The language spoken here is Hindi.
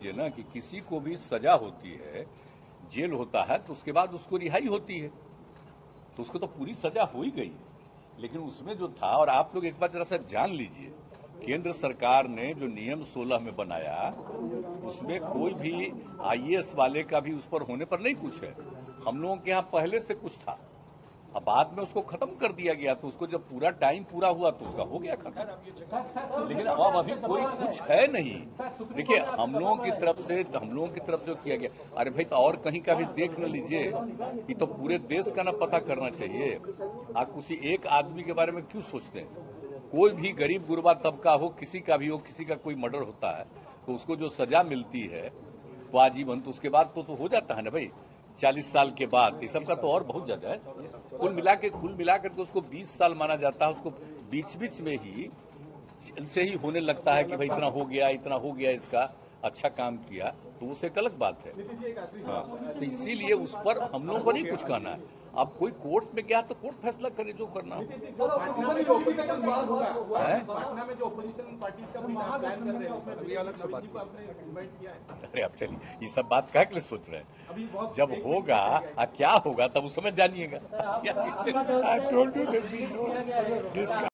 ये ना कि किसी को भी सजा होती है, जेल होता है, तो उसके बाद उसको रिहाई होती है, तो उसको तो पूरी सजा हो ही गई। लेकिन उसमें जो था, और आप लोग एक बार जरा सा जान लीजिए, केंद्र सरकार ने जो नियम 16 में बनाया, उसमें कोई भी आईएएस वाले का भी उस पर होने पर नहीं कुछ है। हम लोगों के यहाँ पहले से कुछ था, अब बाद में उसको खत्म कर दिया गया, तो उसको जब पूरा टाइम पूरा हुआ तो उसका हो गया खत्म। लेकिन अब अभी कोई कुछ है नहीं। देखिए, हम लोगों की तरफ जो किया गया, अरे भाई, तो और कहीं का भी देख न लीजिए। ये तो पूरे देश का ना पता करना चाहिए। आप किसी एक आदमी के बारे में क्यों सोचते हैं? कोई भी गरीब गुरबा तबका हो, किसी का भी हो, किसी का कोई मर्डर होता है तो उसको जो सजा मिलती है वो आजीवन, तो उसके बाद तो हो जाता है ना भाई, 40 साल के बाद। ये सब का तो और बहुत ज्यादा है। कुल मिलाकर के उसको 20 साल माना जाता है। उसको बीच बीच में ही से ही होने लगता है कि भाई इतना हो गया इसका, अच्छा काम किया, तो उससे एक अलग बात है। हाँ, तो इसीलिए उस पर हम लोगों को नहीं कुछ कहना है। अब कोई कोर्ट में गया तो कोर्ट फैसला करे जो करना हो। पटना में जो ऑपोजिशन पार्टी का प्लान कर रहे हैं, ये अलग से बात है। अरे अब चलिए, ये सब बात क्या के लिए सोच रहे हैं? जब होगा क्या होगा तब उस समय जानिएगा।